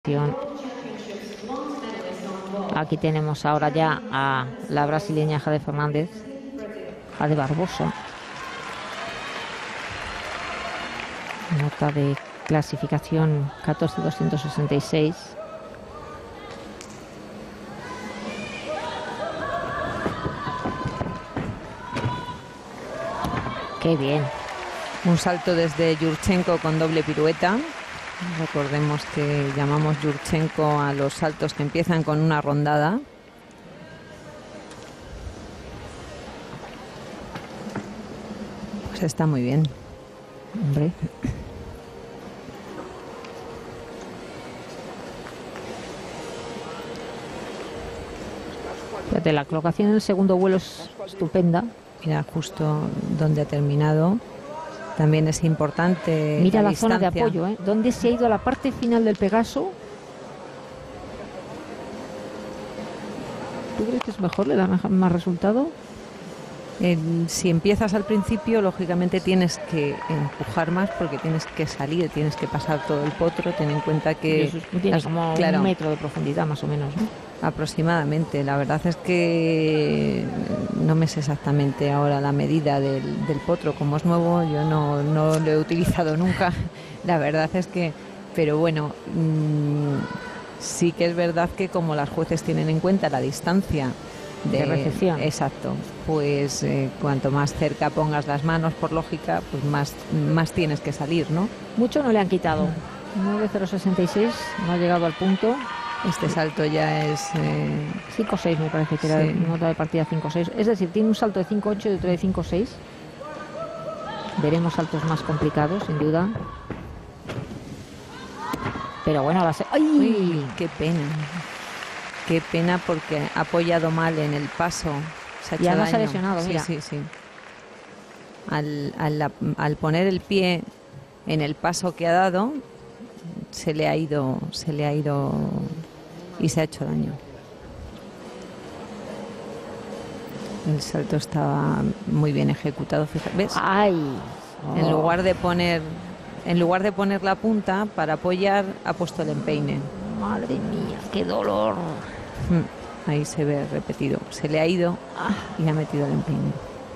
Aquí tenemos ahora ya a la brasileña Jade Fernández, Jade Barbosa. Nota de clasificación 14.266. Qué bien. Un salto desde Yurchenko con doble pirueta. Recordemos que llamamos Yurchenko a los saltos que empiezan con una rondada. Pues está muy bien. Hombre. Fíjate, la colocación en el segundo vuelo es estupenda. Mira justo donde ha terminado. También es importante. Mira la zona de apoyo, ¿eh? ¿Dónde se ha ido a la parte final del Pegaso? ¿Tú crees que es mejor? ¿Le da más resultado? Si empiezas al principio, lógicamente tienes que empujar más porque tienes que salir, tienes que pasar todo el potro. Ten en cuenta que tiene como claro, 1 metro de profundidad más o menos, ¿no? Aproximadamente. La verdad es que no me sé exactamente ahora la medida del potro. Como es nuevo, yo no lo he utilizado nunca. La verdad es que, pero bueno, sí que es verdad que como las jueces tienen en cuenta la distancia de recepción. Exacto, pues cuanto más cerca pongas las manos, por lógica, pues más tienes que salir, ¿no? Mucho no le han quitado. 9.066, no ha llegado al punto. Este salto ya es 5.6, me parece que era nota de partida 5.6. Es decir, tiene un salto de 5.8 y otro de 5.6. Veremos saltos más complicados, sin duda. Pero bueno, va a ser... ¡Ay! Uy, qué pena. Qué pena porque ha apoyado mal en el paso. Se ha hecho además daño. Se ha lesionado, mira. Sí. Al poner el pie en el paso que ha dado, se le ha ido y se ha hecho daño. El salto estaba muy bien ejecutado, fíjate, ¿ves? ¡Ay! Oh. En lugar de poner la punta para apoyar, ha puesto el empeine. Madre mía, qué dolor. Ahí se ve repetido. Se le ha ido y ha metido el empeine.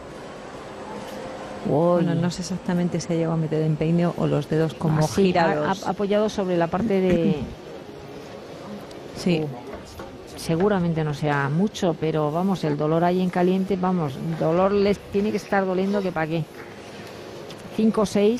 Bueno, no sé exactamente si ha llegado a meter el empeine o los dedos como girados. Ha apoyado sobre la parte de... Sí. Seguramente no sea mucho, pero vamos, el dolor ahí en caliente, vamos, dolor les tiene que estar doliendo que pa' qué. 5.6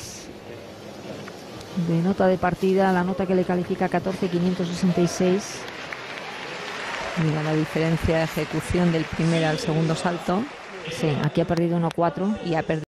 de nota de partida, la nota que le califica 14.566. Mira la diferencia de ejecución del primer al segundo salto. Sí, aquí ha perdido 1.4 y ha perdido